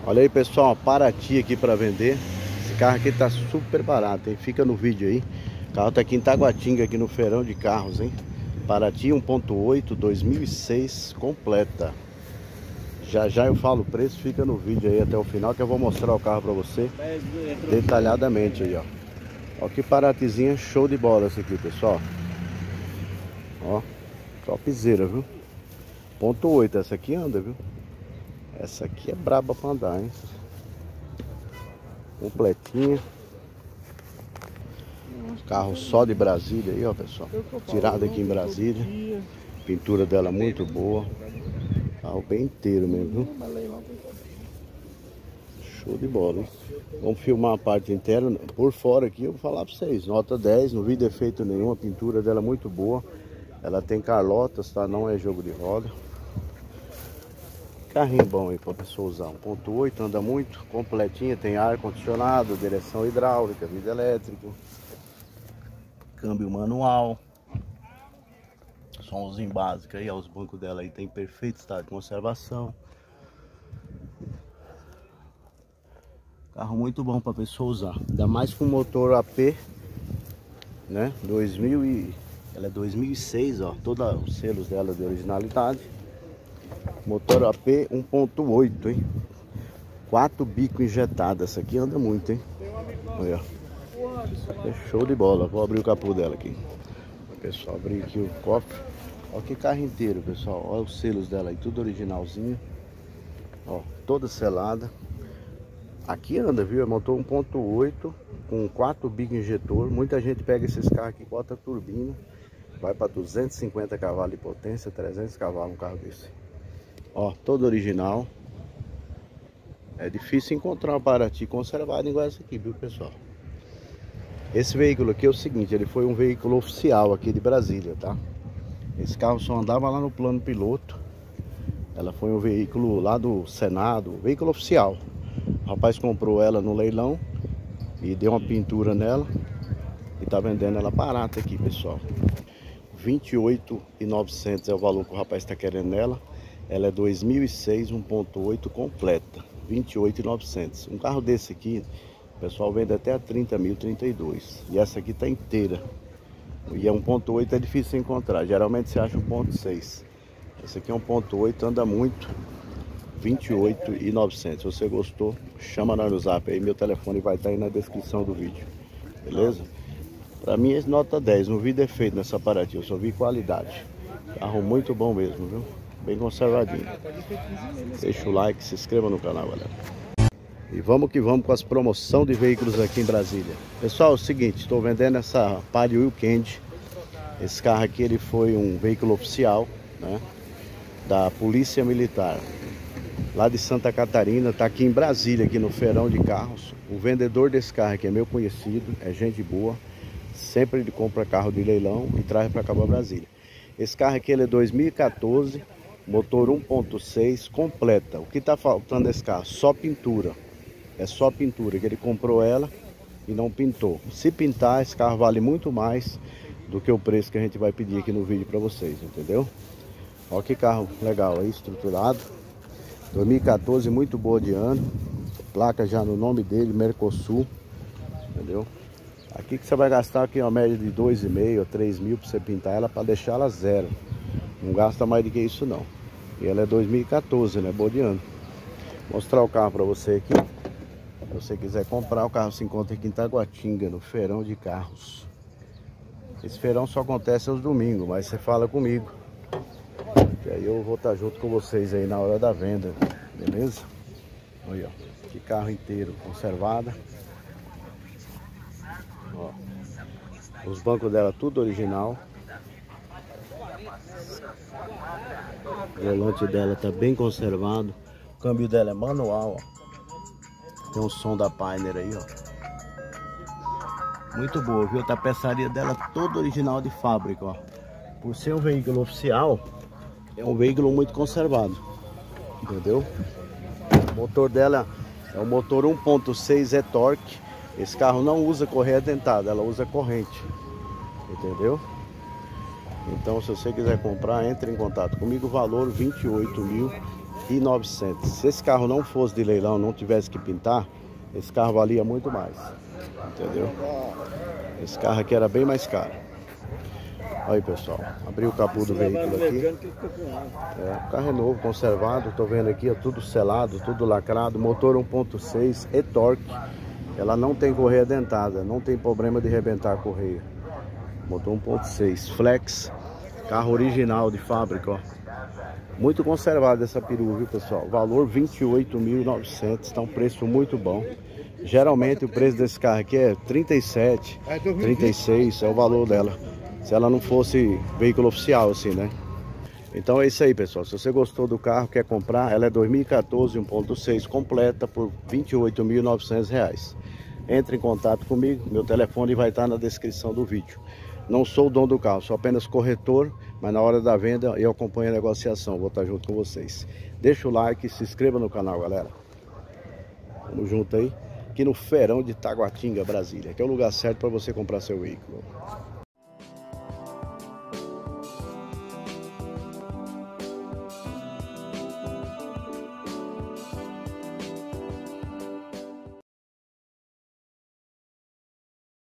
Olha aí, pessoal, Paraty aqui para vender. Esse carro aqui tá super barato, hein? Fica no vídeo aí. O carro tá aqui em Taguatinga, aqui no feirão de carros, hein? Paraty 1.8 2006 completa. Já já eu falo o preço, fica no vídeo aí até o final que eu vou mostrar o carro para você detalhadamente aí, ó. Ó que Paratyzinha show de bola esse aqui, pessoal. Ó, topzera, viu? 1.8, essa aqui anda, viu? Essa aqui é braba pra andar, hein? Completinha. Carro só de Brasília aí, ó, pessoal. Tirado aqui em Brasília. Pintura dela muito boa. Carro bem inteiro mesmo, viu? Show de bola, hein? Vamos filmar a parte interna. Por fora aqui eu vou falar pra vocês. Nota 10, não vi defeito nenhum. A pintura dela é muito boa. Ela tem carlotas, tá? Não é jogo de roda. Carrinho bom aí pra pessoa usar. 1.8, anda muito, completinha, tem ar condicionado, direção hidráulica, vidro elétrico, câmbio manual, somzinho básico aí, ó, os bancos dela aí tem perfeito estado de conservação. Carro muito bom pra pessoa usar, ainda mais com motor AP, né, ela é 2006, ó, todos os selos dela de originalidade. Motor AP 1.8, hein? 4 bico injetado. Essa aqui anda muito, hein? Olha. É show de bola. Vou abrir o capô dela aqui. Pessoal, abrir aqui o cofre. Olha que carro inteiro, pessoal. Olha os selos dela aí, tudo originalzinho. Ó, toda selada. Aqui anda, viu? É motor 1.8 com 4 bico injetor. Muita gente pega esses carros aqui, bota turbina. Vai para 250 cavalos de potência, 300 cavalos um carro desse. Ó, todo original. É difícil encontrar um Paraty conservado igual esse aqui, viu, pessoal? Esse veículo aqui é o seguinte, ele foi um veículo oficial aqui de Brasília, tá? Esse carro só andava lá no plano piloto. Ela foi um veículo lá do Senado, veículo oficial. O rapaz comprou ela no leilão e deu uma pintura nela e tá vendendo ela barata aqui, pessoal. 28.900 é o valor que o rapaz está querendo nela. Ela é 2006 1.8 completa, 28.900. Um carro desse aqui, o pessoal vende até a 30 mil, 32. E essa aqui tá inteira. E é 1.8, é difícil encontrar. Geralmente você acha 1.6. Esse aqui é 1.8, anda muito, 28.900. Se você gostou, chama nós no zap aí. Meu telefone vai estar aí na descrição do vídeo. Beleza? Pra mim é nota 10. Não vi defeito nessa Paraty, eu só vi qualidade. Carro muito bom mesmo, viu? Bem conservadinho. Deixa o like, se inscreva no canal, galera. E vamos que vamos com as promoções de veículos aqui em Brasília. Pessoal, é o seguinte, estou vendendo essa Palio Weekend. Esse carro aqui ele foi um veículo oficial, né, da Polícia Militar, lá de Santa Catarina. Está aqui em Brasília, aqui no feirão de carros. O vendedor desse carro aqui é meu conhecido, é gente boa. Sempre ele compra carro de leilão e traz para cá para Brasília. Esse carro aqui ele é 2014. Motor 1.6 completa. O que está faltando nesse carro? Só pintura. É só pintura, que ele comprou ela e não pintou. Se pintar, esse carro vale muito mais do que o preço que a gente vai pedir aqui no vídeo para vocês, entendeu? Olha que carro legal aí, estruturado. 2014, muito boa de ano. Placa já no nome dele, Mercosul. Entendeu? Aqui que você vai gastar aqui uma média de 2,5 ou 3 mil para você pintar ela, para deixar ela zero. Não gasta mais do que isso não. E ela é 2014, né? Boa de ano. Vou mostrar o carro para você aqui. Se você quiser comprar, o carro se encontra aqui em Taguatinga, no feirão de carros. Esse feirão só acontece aos domingos, mas você fala comigo. E aí eu vou estar junto com vocês aí na hora da venda, beleza? Olha, ó, que carro inteiro conservado. Ó, os bancos dela tudo original. O volante dela tá bem conservado. O câmbio dela é manual, ó. Tem um som da Pioneer aí, ó. Muito boa, viu? A tapeçaria dela toda original de fábrica, ó. Por ser um veículo oficial, é um veículo muito conservado. Entendeu? O motor dela é um motor 1.6 e-torque. Esse carro não usa correia dentada, ela usa corrente. Entendeu? Então, se você quiser comprar, entre em contato comigo. O valor 28 mil 2.900. Se esse carro não fosse de leilão, não tivesse que pintar, esse carro valia muito mais. Entendeu? Esse carro aqui era bem mais caro. Olha aí, pessoal. Abri o capô do veículo aqui. O carro é novo, conservado. Tô vendo aqui, ó, tudo selado, tudo lacrado. Motor 1.6 e torque. Ela não tem correia dentada, não tem problema de arrebentar a correia. Motor 1.6 flex. Carro original de fábrica, ó. Muito conservado essa perua, viu, pessoal? Valor 28.900, tá um preço muito bom. Geralmente o preço desse carro aqui é 37, 36, é o valor dela. Se ela não fosse veículo oficial, assim, né? Então é isso aí, pessoal. Se você gostou do carro, quer comprar, ela é 2014 1.6 completa por R$ 28.900. Entre em contato comigo, meu telefone vai estar na descrição do vídeo. Não sou o dono do carro, sou apenas corretor, mas na hora da venda eu acompanho a negociação, vou estar junto com vocês. Deixa o like e se inscreva no canal, galera. Tamo junto aí, aqui no Feirão de Taguatinga, Brasília, que é o lugar certo para você comprar seu veículo.